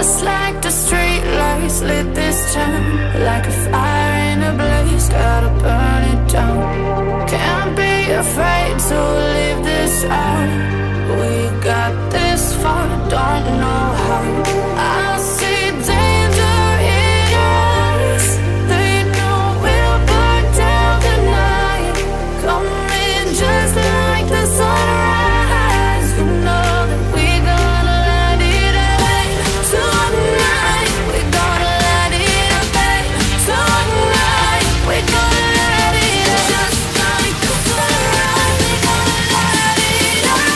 Just like the street lights lit this town, like a fire in a blaze, gotta burn it down. Can't be afraid to leave this out. We got this far, don't know how. I see danger in your eyes. They know we'll burn down the night. Coming just like the sunrise. You know that we gonna light it up tonight. We gonna light it up tonight. We gonna light it up just like the sunrise. We gonna light it up.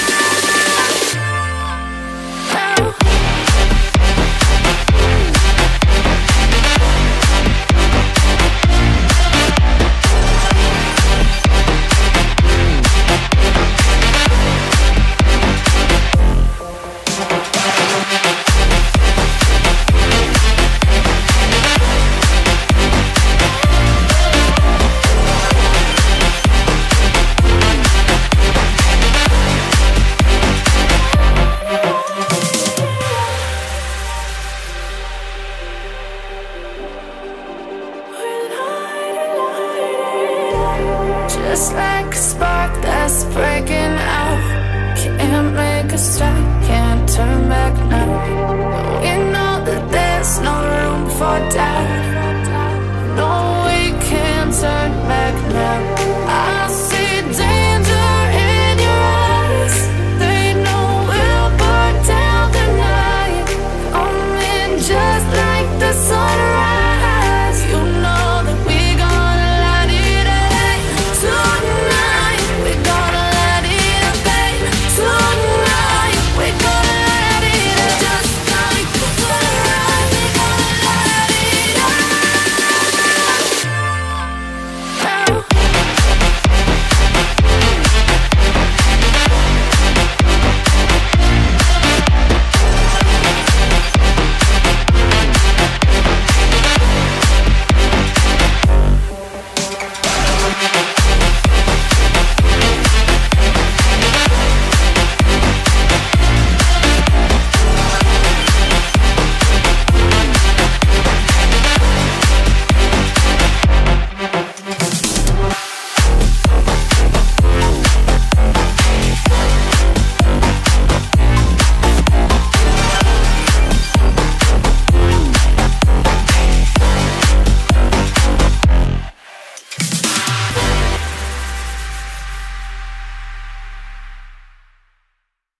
Just like a spark that's breaking out. Can't make a stop, can't turn back now. We know that there's no room for doubt.